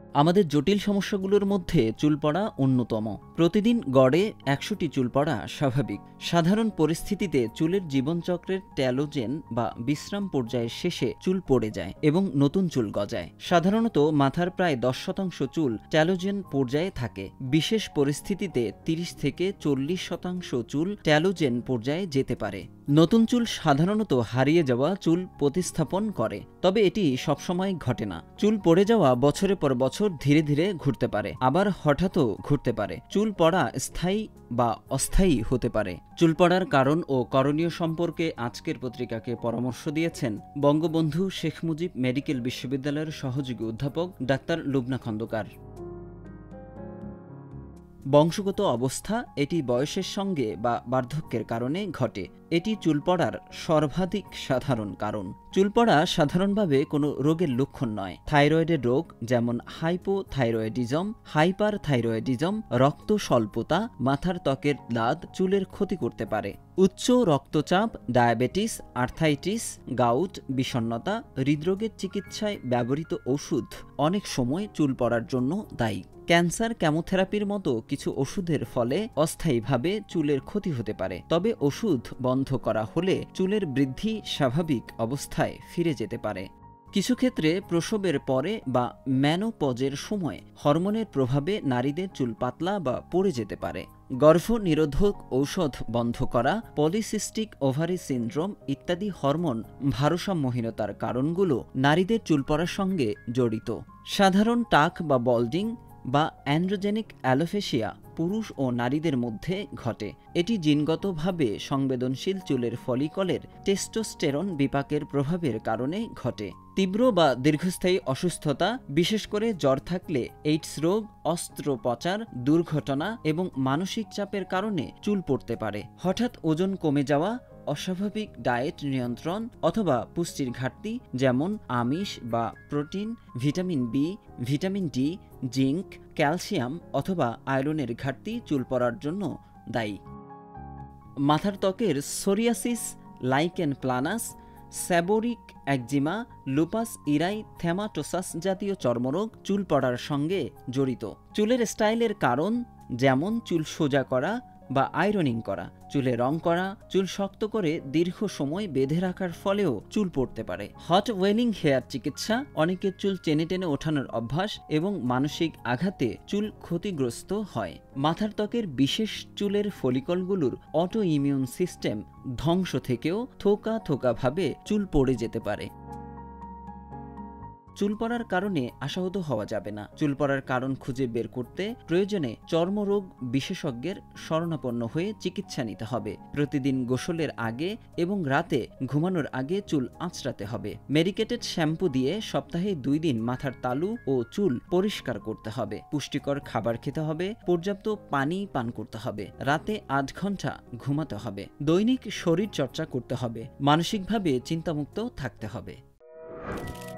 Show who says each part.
Speaker 1: আমাদের জটিল সমস্যাগুলোর মধ্যে চুল পড়া অন্যতম। প্রতিদিন গড়ে ১০০টি চুল পড়া স্বাভাবিক। সাধারণ পরিস্থিতিতে চুলের জীবনচক্রের টেলোজেন বা বিশ্রাম পর্যায়ের শেষে চুল পড়ে যায় এবং নতুন চুল গজায়। সাধারণত মাথার প্রায় ১০% চুল টেলোজেন পর্যায়ে থাকে। বিশেষ পরিস্থিতিতে ৩০ থেকে ৪০% চুল টেলোজেন পর্যায়ে যেতে পারে। নতুন চুল সাধারণত হারিয়ে যাওয়া চুল প্রতিস্থাপন করে, তবে এটি সবসময় ঘটে না। চুল পড়ে যাওয়া বছরের পর বছর ধীরে ধীরে ঘুরতে পারে, আবার হঠাৎও ঘুরতে পারে। চুল পড়া স্থায়ী বা অস্থায়ী হতে পারে। চুল পড়ার কারণ ও করণীয় সম্পর্কে আজকের পত্রিকাকে পরামর্শ দিয়েছেন বঙ্গবন্ধু শেখ মুজিব মেডিকেল বিশ্ববিদ্যালয়ের সহযোগী অধ্যাপক ডাক্তার লুবনা খন্দকার। বংশগত অবস্থা, এটি বয়সের সঙ্গে বা বার্ধক্যের কারণে ঘটে। এটি চুল পড়ার সর্বাধিক সাধারণ কারণ। চুল পড়া সাধারণভাবে কোনো রোগের লক্ষণ নয়। থাইরয়েডের রোগ যেমন হাইপোথাইরয়েডিজম, হাইপারথাইরয়েডিজম, রক্ত স্বল্পতা, মাথার ত্বকের দাগ চুলের ক্ষতি করতে পারে। উচ্চ রক্তচাপ, ডায়াবেটিস, আর্থাইটিস, গাউট, বিষণ্ণতা, হৃদরোগের চিকিৎসায় ব্যবহৃত ওষুধ অনেক সময় চুল পড়ার জন্য দায়ী। ক্যান্সার, কেমোথেরাপির মতো কিছু ওষুধের ফলে অস্থায়ীভাবে চুলের ক্ষতি হতে পারে, তবে ওষুধ বন্ধ করা হলে চুলের বৃদ্ধি স্বাভাবিক অবস্থায় ফিরে যেতে পারে। কিছু ক্ষেত্রে প্রসবের পরে বা ম্যানোপজের সময় হরমোনের প্রভাবে নারীদের চুল পাতলা বা পড়ে যেতে পারে। গর্ভনিরোধক ঔষধ বন্ধ করা, পলিসিস্টিক ওভারি সিনড্রোম ইত্যাদি হরমোন ভারসাম্যহীনতার কারণগুলো নারীদের চুল পড়ার সঙ্গে জড়িত। সাধারণ টাক বা বল্ডিং বা অ্যান্ড্রোজেনিক অ্যালোপেশিয়া পুরুষ ও নারীদের মধ্যে ঘটে। এটি জিনগতভাবে সংবেদনশীল চুলের ফলিকলের টেস্টোস্টেরন বিপাকের প্রভাবের কারণে ঘটে। তীব্র বা দীর্ঘস্থায়ী অসুস্থতা, বিশেষ করে জ্বর থাকলে, এইডস রোগ, অস্ত্রোপচার, দুর্ঘটনা এবং মানসিক চাপের কারণে চুল পড়তে পারে। হঠাৎ ওজন কমে যাওয়া, অস্বাভাবিক ডায়েট নিয়ন্ত্রণ অথবা পুষ্টির ঘাটতি যেমন আমিষ বা protein, vitamin B, vitamin D, zinc, calcium অথবা আয়রনের ঘাটতি চুল পড়ার জন্য দায়ী। মাথার ত্বকের psoriasis, lichen planus, seborrheic eczema, lupus erythematosus জাতীয় চর্মরোগ চুল পড়ার সঙ্গে জড়িত। চুলের স্টাইলের কারণ যেমন চুল সোজা করা বা আয়রনিং করা, চুলে রং করা, চুল শক্ত করে দীর্ঘ সময় বেঁধে রাখার ফলেও চুল পড়তে পারে। হট ওয়েলিং হেয়ার চিকিৎসা, অনেকের চুল টেনে টেনে ওঠানোর অভ্যাস এবং মানসিক আঘাতে চুল ক্ষতিগ্রস্ত হয়। মাথার ত্বকের বিশেষ চুলের ফলিকলগুলোর অটো ইমিউন সিস্টেম ধ্বংস থেকেও থোকা থোকা ভাবে চুল পড়ে যেতে পারে। চুল পড়ার কারণে আশাহত হওয়া যাবে না। চুল পড়ার কারণ খুঁজে বের করতে প্রয়োজনে চর্মরোগ বিশেষজ্ঞের শরণাপন্ন হয়ে চিকিৎসা নিতে হবে। প্রতিদিন গোসলের আগে এবং রাতে ঘুমানোর আগে চুল আঁচড়াতে হবে। মেডিকেটেড শ্যাম্পু দিয়ে সপ্তাহে ২ দিন মাথার তালু ও চুল পরিষ্কার করতে হবে। পুষ্টিকর খাবার খেতে হবে, পর্যাপ্ত পানি পান করতে হবে, রাতে ৮ ঘন্টা ঘুমাতে হবে, দৈনিক শরীর চর্চা করতে হবে, মানসিকভাবে চিন্তামুক্ত থাকতে হবে।